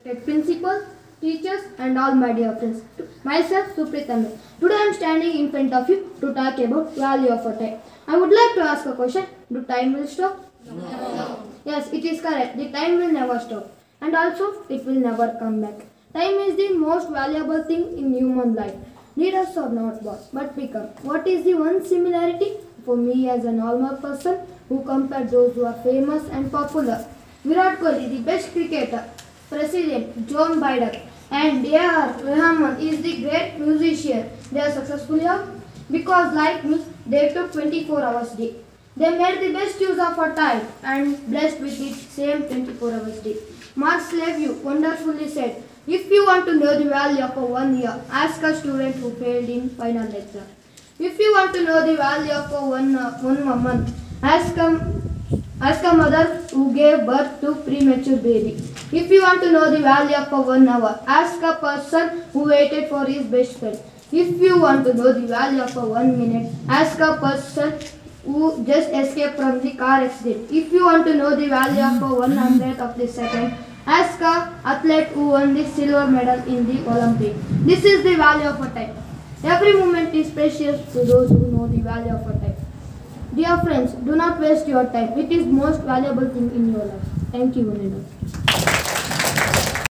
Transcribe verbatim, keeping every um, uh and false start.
Principal, teachers and all my dear friends. Myself Supritamil. Today I am standing in front of you to talk about value of a time. I would like to ask a question. Do time will stop? No. Yes, it is correct. The time will never stop. And also it will never come back. Time is the most valuable thing in human life. Leaders are not born but become. What is the one similarity? For me as a normal person who compare those who are famous and popular. Virat Kohli, the best cricketer. President John Biden and A R Rahman is the great musician. They are successful here because like me, they took twenty-four hours a day. They made the best use of our time and blessed with the same twenty-four hours a day. Mark Sleview wonderfully said, if you want to know the value of a one year, ask a student who failed in final exam. If you want to know the value of a one, uh, one month, ask a Ask a mother who gave birth to premature baby. If you want to know the value of a one hour, ask a person who waited for his best friend. If you want to know the value of a one minute, ask a person who just escaped from the car accident. If you want to know the value of a one hundredth of the second, ask a athlete who won the silver medal in the Olympic. This is the value of a time. Every moment is precious to those who know the value of a time. Dear friends, do not waste your time. It is most valuable thing in your life. Thank you, Vanilla.